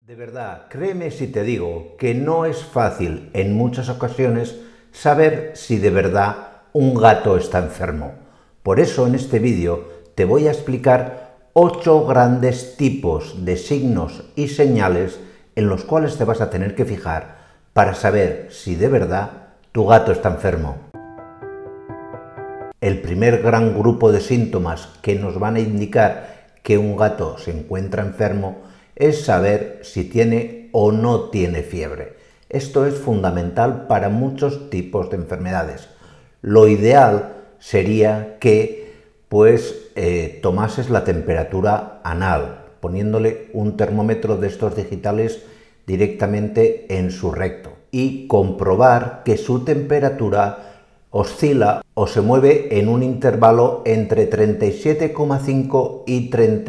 De verdad, créeme si te digo que no es fácil en muchas ocasiones saber si de verdad un gato está enfermo. Por eso en este vídeo te voy a explicar 8 grandes tipos de signos y señales en los cuales te vas a tener que fijar para saber si de verdad tu gato está enfermo. El primer gran grupo de síntomas que nos van a indicar que un gato se encuentra enfermo es saber si tiene o no tiene fiebre. Esto es fundamental para muchos tipos de enfermedades. Lo ideal sería que tomases la temperatura anal, poniéndole un termómetro de estos digitales directamente en su recto y comprobar que su temperatura oscila o se mueve en un intervalo entre 37,5 y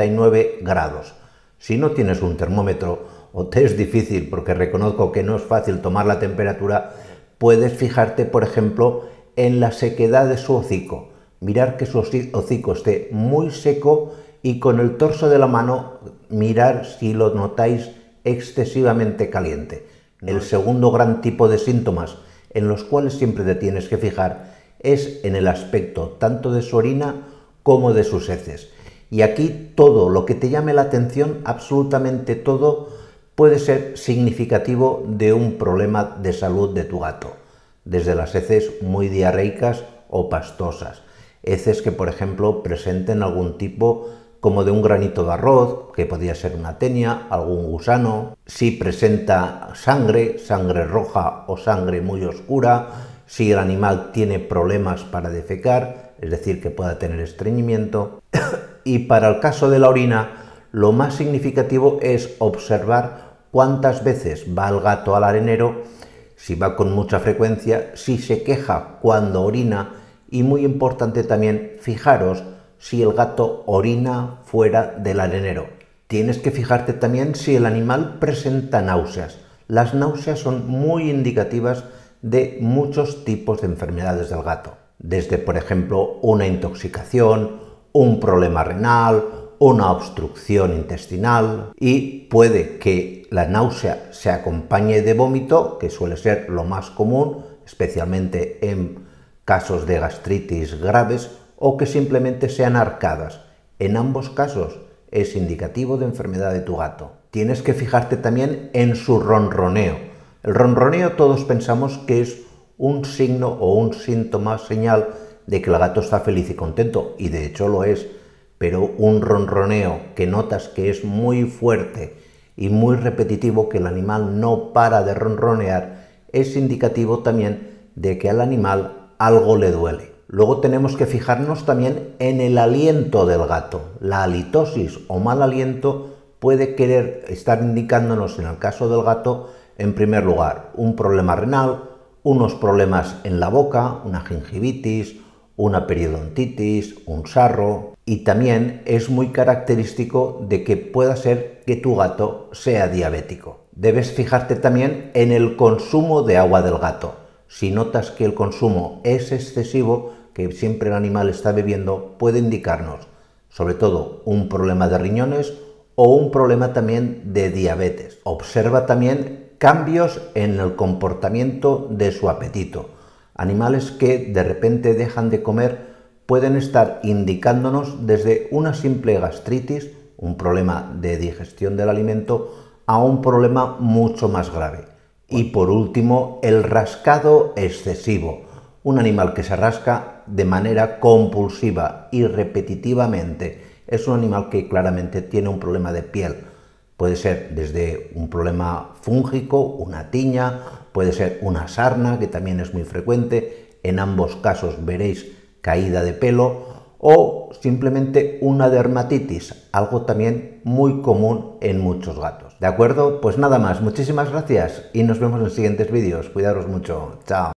39 grados. Si no tienes un termómetro o te es difícil, porque reconozco que no es fácil tomar la temperatura, puedes fijarte, por ejemplo, en la sequedad de su hocico. Mirar que su hocico esté muy seco y con el torso de la mano mirar si lo notáis excesivamente caliente. El segundo gran tipo de síntomas en los cuales siempre te tienes que fijar es en el aspecto tanto de su orina como de sus heces. Y aquí todo lo que te llame la atención, absolutamente todo, puede ser significativo de un problema de salud de tu gato. Desde las heces muy diarreicas o pastosas, heces que por ejemplo presenten algún tipo como de un granito de arroz, que podría ser una tenia, algún gusano, si presenta sangre roja o sangre muy oscura, si el animal tiene problemas para defecar, es decir, que pueda tener estreñimiento. Y para el caso de la orina, lo más significativo es observar cuántas veces va el gato al arenero, si va con mucha frecuencia, si se queja cuando orina y, muy importante también, fijaros si el gato orina fuera del arenero. Tienes que fijarte también si el animal presenta náuseas. Las náuseas son muy indicativas de muchos tipos de enfermedades del gato, desde por ejemplo una intoxicación, un problema renal, una obstrucción intestinal, y puede que la náusea se acompañe de vómito, que suele ser lo más común, especialmente en casos de gastritis graves, o que simplemente sean arcadas. En ambos casos es indicativo de enfermedad de tu gato. Tienes que fijarte también en su ronroneo. El ronroneo todos pensamos que es un signo o un síntoma, señal de que el gato está feliz y contento, y de hecho lo es, pero un ronroneo que notas que es muy fuerte y muy repetitivo, que el animal no para de ronronear, es indicativo también de que al animal algo le duele. Luego tenemos que fijarnos también en el aliento del gato. La halitosis o mal aliento puede querer estar indicándonos, en el caso del gato, en primer lugar, un problema renal, unos problemas en la boca, una gingivitis, una periodontitis, un sarro, y también es muy característico de que pueda ser que tu gato sea diabético. Debes fijarte también en el consumo de agua del gato. Si notas que el consumo es excesivo, que siempre el animal está bebiendo, puede indicarnos sobre todo un problema de riñones o un problema también de diabetes. Observa también cambios en el comportamiento de su apetito. Animales que de repente dejan de comer pueden estar indicándonos desde una simple gastritis, un problema de digestión del alimento, a un problema mucho más grave. Y por último, el rascado excesivo. Un animal que se rasca de manera compulsiva y repetitivamente es un animal que claramente tiene un problema de piel. Puede ser desde un problema fúngico, una tiña, puede ser una sarna, que también es muy frecuente. En ambos casos veréis caída de pelo, o simplemente una dermatitis, algo también muy común en muchos gatos. ¿De acuerdo? Pues nada más, muchísimas gracias y nos vemos en siguientes vídeos. Cuidaros mucho. Chao.